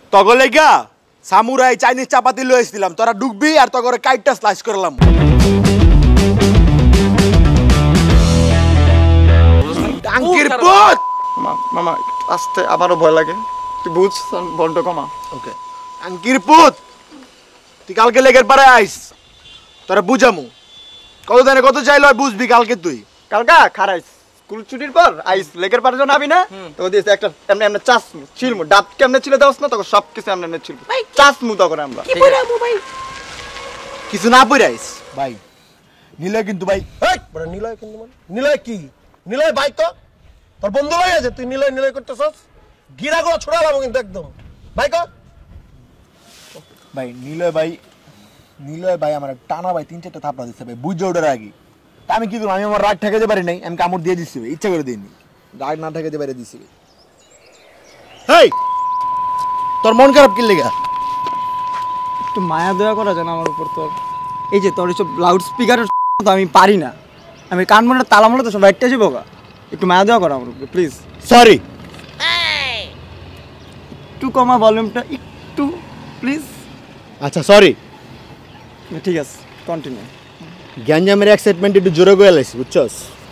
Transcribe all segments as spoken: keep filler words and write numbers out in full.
তগলে গা samurai Chinese চাপাতি লয়ে এসেছিলাম, তোরা ঢুকবি আর তগরে কাইটটা স্লাইস করলাম। টাঙ্কির পুত মামা আস্তে, আমারও ভয় লাগে, তুই বুঝ বলটা কমা। ওকে টাঙ্কির পুত, তুই কালকে লেগের পারে আইস, তোরা বুঝামু কত জানে কত চাইলো বুঝবি কালকে। তুই কালকা খারাইস স্কুল ছুটির পর আইস লেকের পারে যখন আবি না, তো দিয়েছে একটা এমনি এমনি চাসমু ছিলমু, ডাব কেমনে ছিল দেওয়াস না, তখন সব কিছু এমনি এমনি ছিলমু চাসমু, তখন আমরা কিছু না পড়ে আইস ভাই। নিলয় কিন্তু ভাই, নিলয় কিন্তু মানে নিলয় কি নিলয় ভাই তো তোর বন্ধু ভাই আছে, তুই নিলয় নিলয় করতেছস, গিরাগুলো ছড়ালাম কিন্তু একদম ভাই কর ভাই। নিলয় ভাই নিলয় ভাই আমার টানা ভাই তিন চারটা থাপড়া দিচ্ছে ভাই, বুঝে ওঠার আগে। তা আমি কি করবো, আমি আমার রাগ ঠেকাতে পারি নাই, আমি কামড় দিয়ে দিচ্ছি ভাই, ইচ্ছা করে দিইনি, রাগ না ঠেকাতে পারে দিচ্ছি ভাই। হেই তোর মন খারাপ কি লেগা? একটু মায়া দয়া করা যায় না আমার উপর তোর? এই যে তোর এইসব লাউড স্পিকারের তো আমি পারি না, আমি কান মনে তালা মনে তো সব একটা যাবো গা, একটু মায়া দয়া করা আমার উপর প্লিজ। সরি, একটু কমা ভলিউমটা একটু প্লিজ। আচ্ছা সরি, ঠিক আছে কন্টিনিউ। গ্যাঞ্জামের এক্সাইটমেন্ট একটু জোরে করে লাইছি বুঝছস।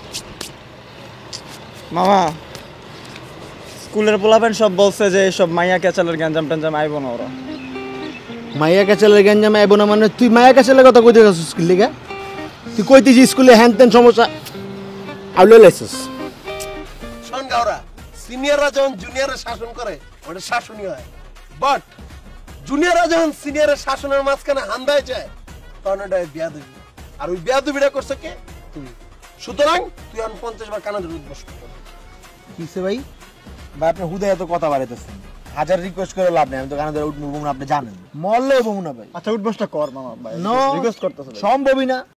মামা স্কুলের পোলাপেন সব বলছে যে সব মাইয়া ক্যাচালের গ্যাঞ্জাম ট্যাঞ্জাম আইব না ওরা। মাইয়া কাচালের গ্যাঞ্জামে আইব না মানে তুই মাইয়া কাচালের কথা কইতে যাচ্ছিস কি লিগা? তুই কইতেছি স্কুলে হ্যান ত্যান সমস্যা আউলে লাইছিস। শোন গাওরা, সিনিয়ররা যখন জুনিয়রের শাসন করে ওটা শাসনই হয়, বাট জুনিয়ররা যখন সিনিয়রের শাসনের মাঝখানে হান্দায় যায় তখন ওটা বেয়াদবি, আর ওই বেয়াদবিটা করছে কে? তুই। সুতরাং তুই এখন পঞ্চাশ বার কানে ধরে উদ্বাস কর। কিসে ভাই? ভাই আপনি হুদা এত কথা বাড়াইতেছেন, হাজার রিকোয়েস্ট করে লাভ নেই, আমি তো কানে ধরে উঠবো না, আপনি জানেন মরলেও বমু না ভাই। আচ্ছা উঠবসটা কর মামা ভাই, নো রিকোয়েস্ট করতেছ সম্ভবই না।